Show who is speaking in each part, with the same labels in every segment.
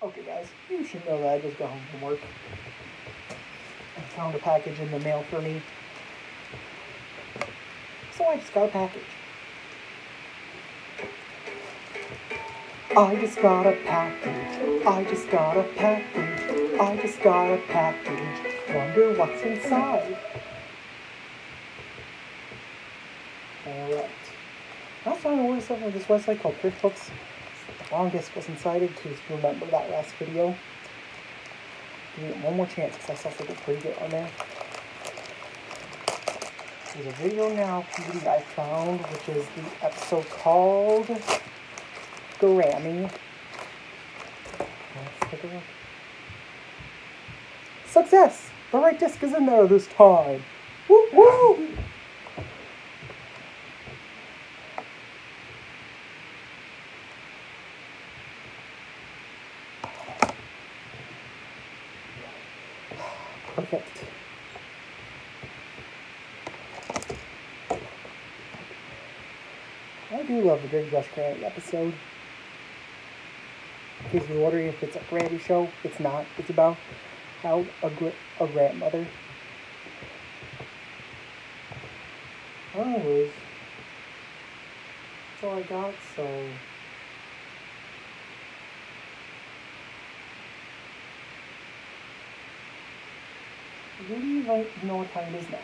Speaker 1: Okay guys, you should know that I just got home from work. I found a package in the mail for me. So I just got a package. I just got a package. I just got a package. I just got a package. Wonder what's inside. Alright. I found a website on this website called ThriftBooks. The longest was inside it, because you remember that last video. Give it one more chance because I saw something pretty good on there. There's a video now that I found, which is the episode called Grammy. Let's take a look. Success! The right disc is in there this time. Woo woo! Perfect. I do love the Big Rush Granny episode. In case you're wondering if it's a Granny show, it's not. It's about how a grandmother. Anyways, that's all I got, so. Really like know what time it is now.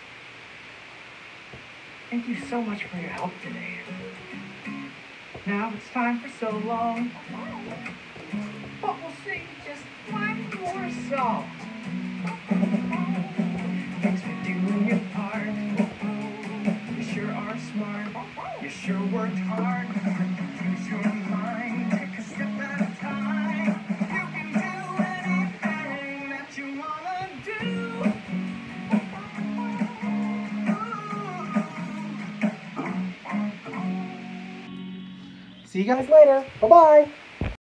Speaker 2: Thank you so much for your help today. Now it's time for so long, but we'll sing just one more song. Thanks for doing your part. You sure are smart. You sure worked hard. Use your mind. Take a step at a time. You can do anything that you wanna do.
Speaker 1: See you guys later. Bye-bye.